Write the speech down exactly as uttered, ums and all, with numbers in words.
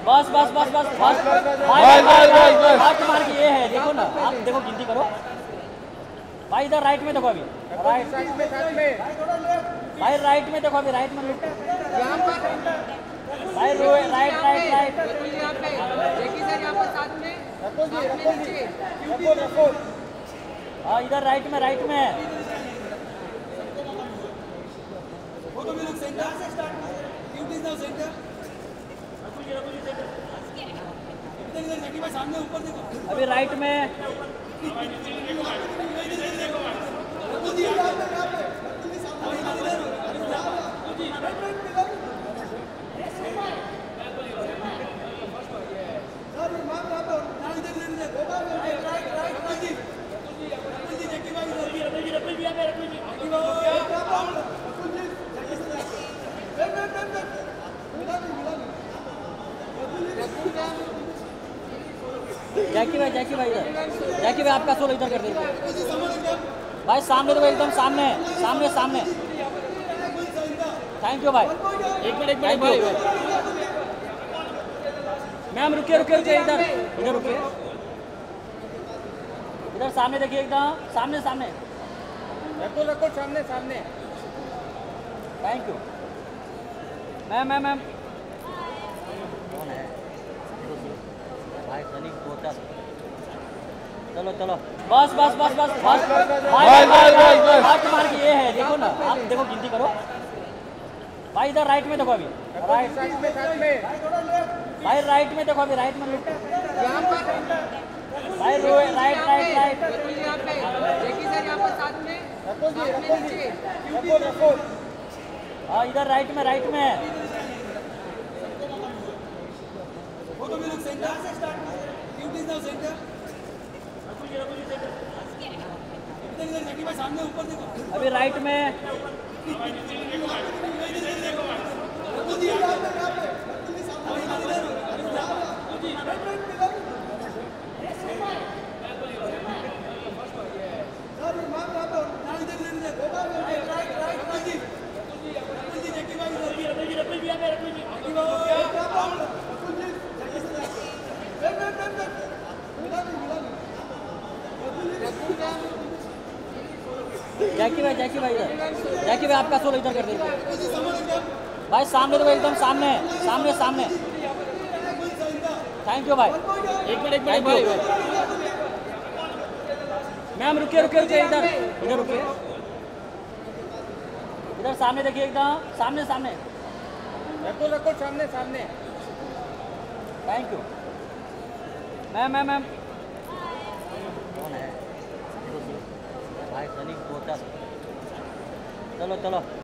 बस बस बस बस बस बस बस बस बस हाथ मार के ये है, देखो ना आप, देखो गिनती करो भाई। इधर राइट में देखो अभी, राइट साथ में साथ में भाई राइट में देखो अभी, राइट में लुक यहाँ पर भाई, रो राइट राइट राइट यहाँ पे देखिए सर, यहाँ पर साथ में रखो जी साथ रखो में जी नीचे रखो रखो हाँ इधर राइट में, राइट में Photo will look center. Cute is now center. इधर इधर जकी भाई सामने ऊपर देखो. अभी राइट में रकुल जी यहाँ पे यहाँ पे रकुल जी सामने इधर सर इमाम यहाँ पे यहाँ इधर इधर इधर right right right Rakul ji Rakul ji Zaki भाई इधर रकुल जी रकुल जी यहाँ पे रकुल जी जकी भाई रकुल जी जकी से वेट वेट वेट वेट मिला नहीं मिला नहीं रकुल जी जैकी भाई, जैकी भाई इधर, जैकी भाई आपका सोल इधर कर दीजिए रकुल जी समझ गया भाई। सामने देखो, एकदम सामने सामने सामने। थैंक यू भाई, एक मिनट एक मिनट भाई। मैम रुकिए रुकिए रुकिए, इधर इधर रुकिए, इधर सामने देखिए, एकदम सामने सामने। रखो रखो सामने सामने thank you ma'am ma'am ma'am. कौन है भाई? सनी कोटा। चलो चलो बस बस बस बस बस भाई, बस बस बस हाथ मार के ये है, देखो ना आप, देखो गिनती करो भाई। इधर राइट में देखो अभी, राइट साथ में साथ में भाई राइट में देखो अभी, राइट में लुक यहाँ पर भाई, रो राइट राइट राइट यहाँ पे देखिए सर, यहाँ पर साथ में रखो जी साथ रखो में जी नीचे रखो रखो हाँ इधर राइट में, राइट में Photo will look center. Cute is now center. इधर इधर जकी भाई सामने ऊपर देखो. अभी राइट में रकुल जी यहाँ पे यहाँ पे रकुल जी सामने इधर रकुल जी वेट वेट मिला सर इमाम यहाँ पे यहाँ इधर इधर इधर right right right Rakul ji Rakul ji Zaki भाई इधर रकुल जी रकुल जी यहाँ पे रकुल जी जकी भाई रकुल जी जकी से वेट वेट वेट वेट मिला नहीं मिला नहीं जैकी भाई, जैकी भाई इधर, जैकी भाई आपका सोल इधर कर दीजिए रकुल जी समझ गया भाई। सामने देखो, एकदम सामने सामने सामने। थैंक यू भाई, एक मिनट एक मिनट भाई। मैम रुकिए रुकिए रुकिए, इधर इधर रुकिए, इधर सामने देखिए, एकदम सामने सामने। रखो रखो सामने सामने thank you ma'am ma'am ma'am. कौन है भाई? सनी कोटा। चलो चलो